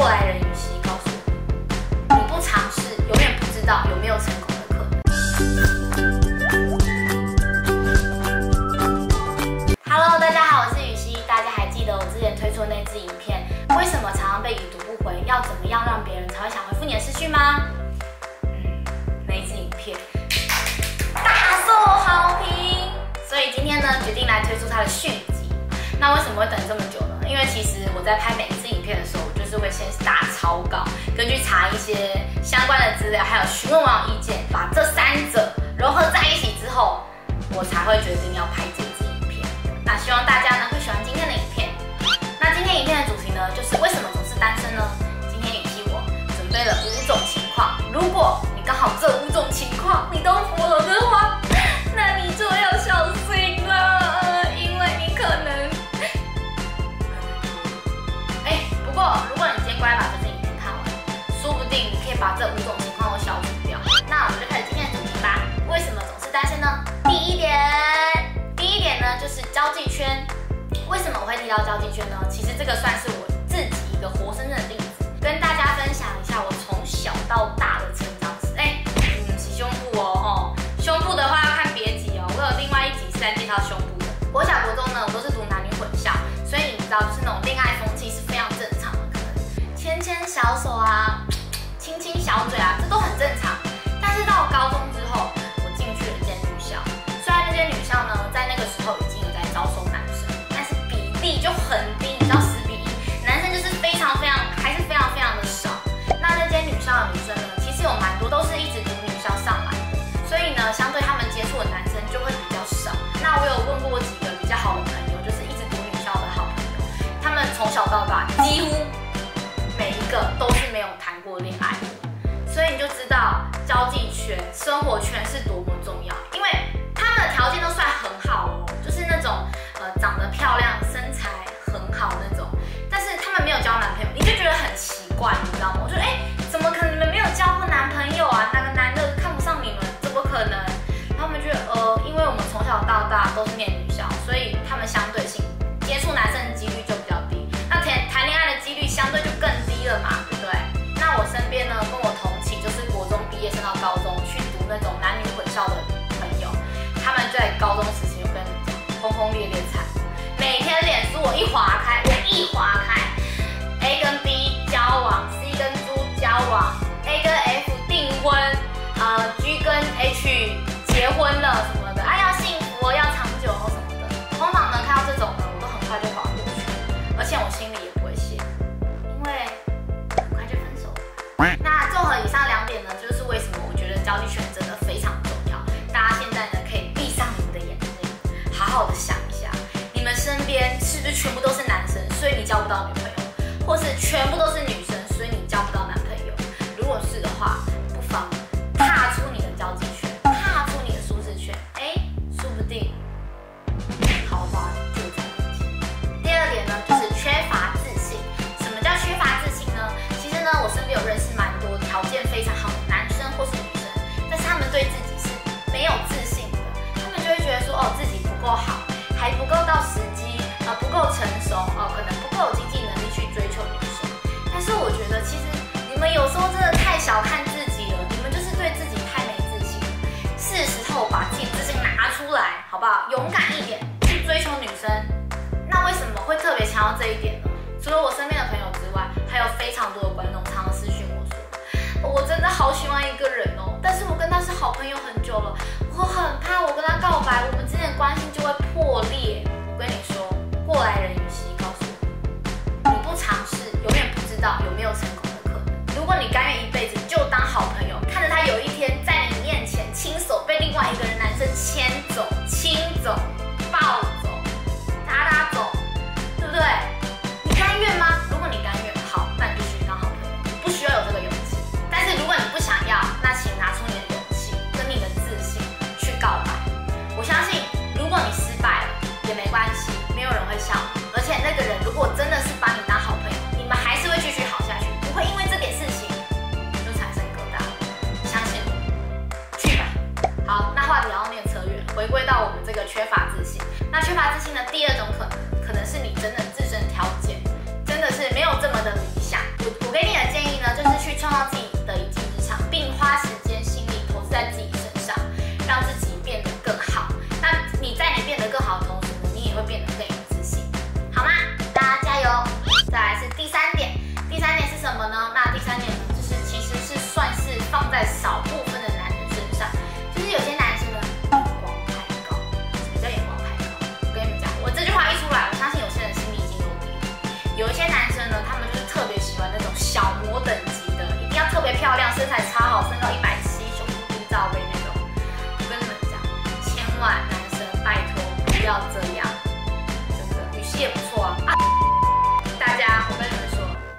来人与期告诉我，你不尝试，永远不知道有没有成功的可能。Hello， 大家好，我是雨熙。大家还记得我之前推出的那支影片，为什么常常被已读不回？要怎么样让别人才会想回复你的私讯吗？那一支影片大受好评，所以今天呢，决定来推出它的续集。那为什么会等这么久呢？因为其实我在拍每一支影片的时候，我就是会先打草稿，根据查一些相关的资料，还有询问网友意见，把这三者融合在一起之后，我才会决定要拍这支影片。那希望大家呢会喜欢今天的影片。那今天影片的主题呢，就是为什么总是单身呢？今天雨熙我准备了5种情况，如果你刚好这5种情况你都符合的话，那你就要小心了，因为你可能。不过如果你今天乖把这支影片看完，说不定你可以把这5种情况都消除掉。那我们就开始今天的主题吧。为什么总是单身呢？第一点呢，就是交际圈。为什么我会提到交际圈呢？其实这个算是我自己一个活生生的例子，跟大家分享一下我从小到大的成长史。洗胸部哦，胸部的话要看别集哦，我有另外一集是在介绍胸部的。国小国中呢，我都是读男女混校，所以你知道，就是那种恋爱风气是非常正常的，可能牵牵小手啊，亲亲小嘴啊，这都很正常。但是到高中之后，我进去了一间女校，虽然那间女校呢，在那个时候已经有在招收男生，但是比例就很低，你知道10比1，男生就是还是非常的少。那间女校的女生呢，其实有蛮多都是一直读女校上来的，所以呢，相对他们接触的男生就会比较少。那我有问过几个比较好的朋友，就是一直读女校的好朋友，他们从小到大几乎每一个都是没有谈过恋爱的，所以你就知道交际圈、生活圈是多么重要。因为他们的条件都算很好哦，就是那种长得漂亮、身材很好那种，但是他们没有交男朋友，你就觉得很奇怪，你知道吗？我就怎么可能你们没有交过男朋友啊？哪个男的看不上你们？怎么可能？他们觉得因为我们从小到大都是念女校，所以他们相对性接触男生的几率就比较低，那谈恋爱的几率相对就更低了嘛，对不对？那我身边呢，跟我同期就是国中毕业升到高中去读那种男女混校的朋友，他们在高中时期就跟你讲轰轰烈烈惨，每天脸书我一划开 A 跟 B 交往 ，C 跟猪交往 ，A 跟 F 订婚，G 跟 H 结婚了什么的，要幸福哦，要长久哦什么的。通常呢，看到这种呢，我都很快就划过去，而且我心里也不会谢，因为很快就分手了。那综合以上2点呢，就是为什么我觉得交际圈真的非常重要。大家现在呢，可以闭上你们的眼睛，好好的想一下，你们身边是不是全部都是男生，所以你交不到女朋友，或是全部都是女生，所以你交不到男朋友？如果是的话，不妨踏出你的交际圈，踏出你的舒适圈，说不定桃花就在眼前。第2点呢，就是缺乏自信。什么叫缺乏自信呢？其实呢，我身边有认识蛮多条件非常好的男生或是女生，但是他们对自己是没有自信的，他们就会觉得说，自己不够好，还不够到时机，不够成熟，可能不够有经济能力去追求女生。但是我觉得，其实你们有时候真的太小看自己了，你们就是对自己太没自信了。是时候把自己自信拿出来，好不好？勇敢一点去追求女生。那为什么会特别强调这一点呢？除了我身边的朋友之外，还有非常多的观众常常私讯我说，我真的好喜欢一个人哦，但是我跟他是好朋友很久了，我很怕我跟他告白，我们之间的关系就会破裂。我跟你说，过来人与期告诉我，你不尝试，永远不知道有没有成功的可能。如果你甘愿一辈子就当好朋友，看着他有一天在你面前亲手被另外一个男生牵走、亲走、抱走、打走，对不对？你甘愿吗？如果你甘愿，好，那你就去当好朋友，你不需要有这个勇气。但是如果你不想要，那请拿出你的勇气跟你的自信去告白。我相信，如果你失败了也没关系，没有人会笑你。而且那个人如果真的是把你当好朋友，你们还是会继续好下去，不会因为这点事情就产生疙瘩。相信我，去吧。好，那话题要有点扯远了，回归到我们这个缺乏自信。那缺乏自信的第2种可能是你真的自身条件真的是没有这么的理想。我跟你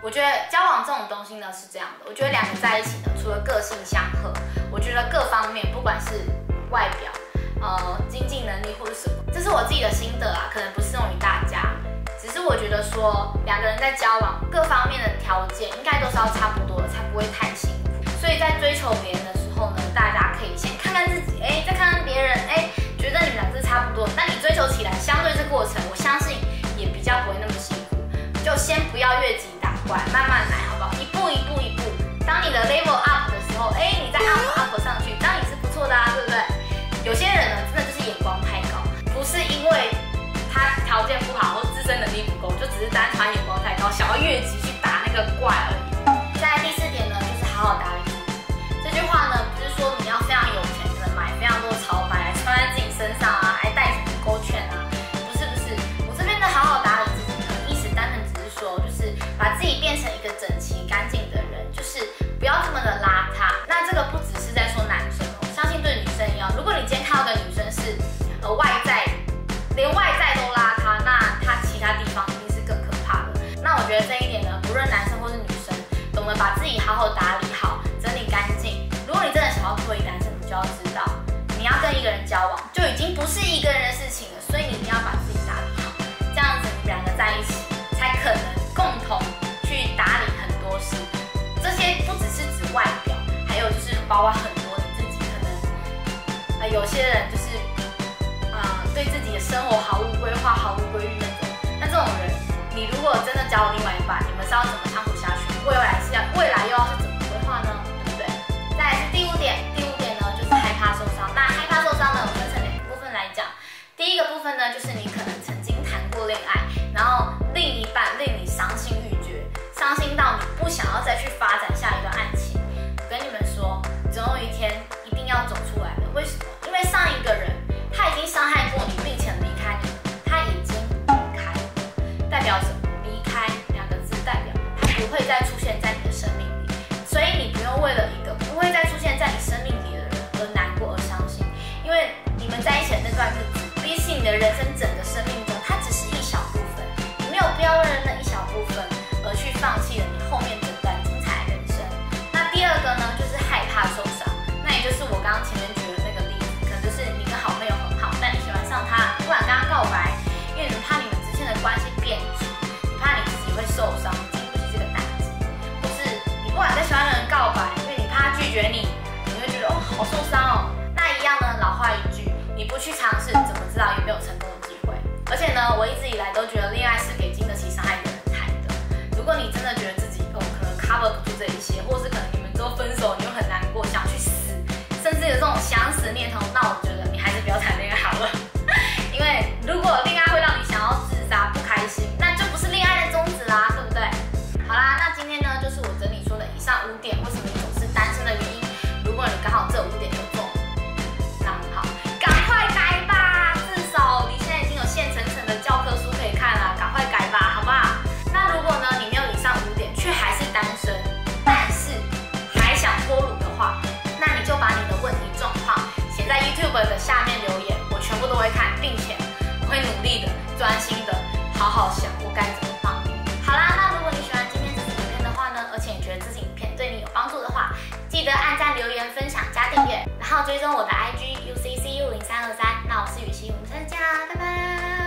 我觉得交往这种东西呢是这样的，我觉得两个在一起呢，除了个性相合，我觉得各方面不管是外表、经济能力或者什么，这是我自己的心得啊，可能不适用于大家。只是我觉得说两个人在交往各方面的条件应该都是要差不多的，才不会太辛苦。所以在追求别人的时候呢，大家可以先看看自己，再看看别人，觉得你们两个是差不多，那你追求起来，相对这过程，我相信也比较不会那么辛苦。就先不要越级打怪，慢慢来，好不好？一步一步一步。当你的 level up 的时候，你再 up 上去，当然也是不错的啊，对不对？有些人呢，真的就是眼光太高，不是因为他条件不好或自身能力不够，就只是单纯眼光太高，想要越级去打那个怪而已。再来第4点呢，就是好好打理自己。这句话呢，不是说你要非常有钱，可能买非常多潮牌来穿在自己身上啊，还带什么勾圈啊，不是。我这边的好好打理自己呢，意思单纯只是说，就是把自己变成一个整齐干净的人，就是不要这么的邋遢。那这个不只是在说男生哦，相信对女生一样。如果你今天看到的女生是外在，连外在都邋遢，那她其他地方一定是更可怕的。那我觉得这一点呢，不论男生或是女生，懂得把自己好好打理好，整理干净。如果你真的想要脱离单身，你就要知道，你要跟一个人交往，就已经不是一个人的事情了，所以你一定要把自己打理好，这样子你们两个在一起，才可能共同去打理很多事。这些不只是指外表，还有就是包括很多你自己可能，有些人就是对自己的生活毫无规划、毫无规律那种。那这种人，你如果真的交了另外一半，你们是要怎么相处下去？未来又要是怎么规划呢？对不对？再来是第5点，第5点呢就是害怕受伤。那害怕受伤呢，我分成2个部分来讲。第一个部分呢，就是你可能曾经谈过恋爱，然后另一半令你伤心欲绝，伤心到你不想要再去发展下一段爱情。我跟你们说，总有一天一定要走出来的。为什么？因为上一个人他已经伤害过你，并且离开你，他已经离开了，代表什么？离开2个字代表他不会再出现在你的生命里，所以你不用为了一个不会再出现在你生命里的人而难过而伤心，因为你们在一起的那段日子，比起你的人生整个生命中，它只是一小部分，你没有必要为了那一小部分而去放弃了你后面整段精彩的人生。那第2个呢，就是害怕受伤，那也就是我刚刚前面举的那个例子，可能就是你跟好朋友很好，但你喜欢上他，你不敢跟他告白，因为你怕你们之间的关系变质，你怕你自己会受伤，经不起这个打击，或是你不敢跟喜欢的人告白，因为你怕他拒绝你，你会觉得好受伤哦。那一样呢，老话一句，你不去尝试，怎么知道有没有成功的机会？而且呢，我一直以来都觉得恋爱是给经得起伤害的人谈的。如果你真的觉得自己可能 cover 不住这一些，或是可能你们之后分手，你又很难过，想去死，甚至有这种想死的念头，那我觉得你还是不要谈恋爱好了。因为如果恋爱会让你想要自杀、不开心，那就不是恋爱的宗旨啦，对不对？好啦，那今天呢，就是我整理出的以上5点，为什么你总是单身的原因。如果你刚好这5点就中了，那很好，赶快改吧！至少你现在已经有现成的教科书可以看啦，赶快改吧，好不好？那如果呢，你没有以上5点，却还是单身，但是还想脱乳的话，那你就把你的问题状况写在 YouTube 的下面留言，我全部都会看，并且我会努力的、专心的、好好想我该怎么帮你。好啦，那如果你喜欢今天这支影片的话呢，而且你觉得这支影片对你有帮助的话，记得按赞、留言、分享、加订阅，然后追踪我的 IG UCCU0323。那我是雨熙，我们下次见啦，拜拜。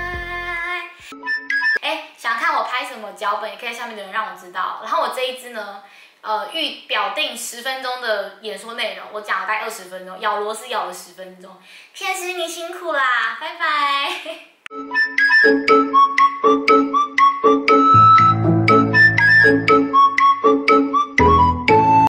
想看我拍什么脚本，也可以在下面留言让我知道。然后我这一支呢，预表定10分钟的演说内容，我讲了大概20分钟，咬螺丝咬了10分钟。片师你辛苦啦，拜拜。